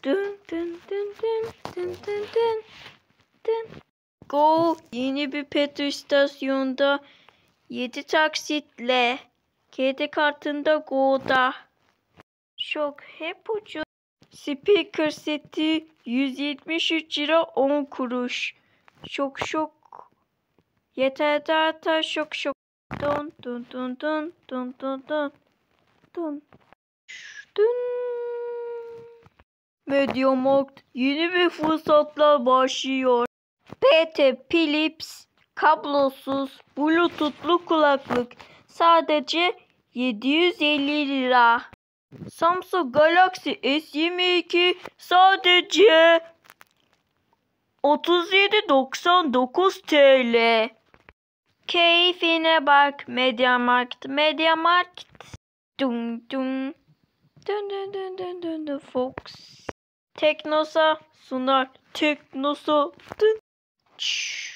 Dın dın dın dın dın dın dın dın. Go yeni bir petrol istasyonda 7 taksitle. Kredi kartında Go'da. Şok hep ucuz. Speaker seti 173 lira 10 kuruş. Şok şok. Yeter daha şok şok. Dun dun dun dun dun dun dun dun. Dun. MediaMarkt yeni bir fırsatlar başlıyor. PT Philips kablosuz Bluetooth'lu kulaklık sadece 750 lira. Samsung Galaxy S22 sadece 37,99 TL. Keyfine bak MediaMarkt. MediaMarkt. Dun dun. Dun dun dun dun dun dun. Fox. Teknosa sunar. Teknosa. Dun.